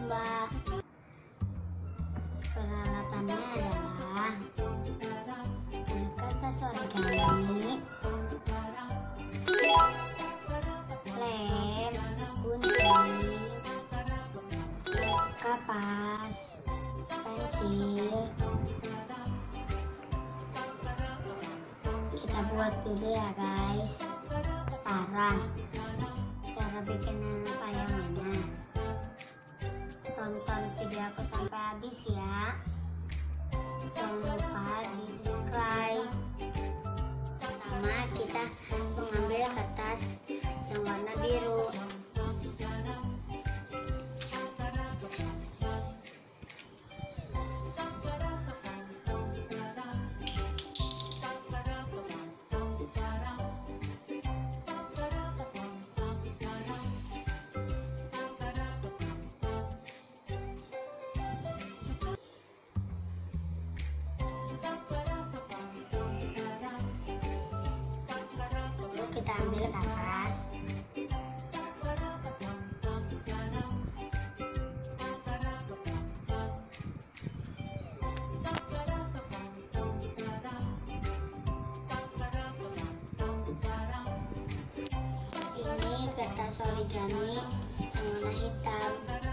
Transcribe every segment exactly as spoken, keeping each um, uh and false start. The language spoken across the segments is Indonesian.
lomba. Peralatannya adalah kertas origami, lem, gunting, kapas, pensil. Kita buat dulu ya guys. Saran cara bikinnya kayak mana, tonton video aku sampai habis ya. Jangan lupa di subscribe. Pertama kita mengambil kertas yang warna biru. Kita ambil kapas, ini kertas origami yang warna hitam.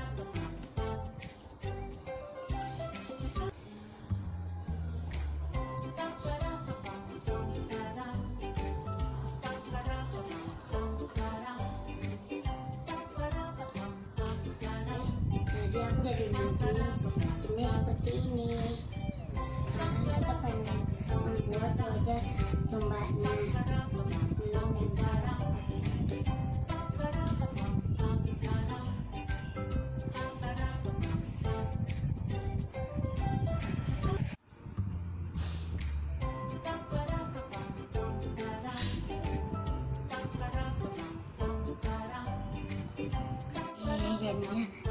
Jadi aku jadi bikin ini seperti ini. Sekarang kita pengen membuat wajah dombanya. Ini jadinya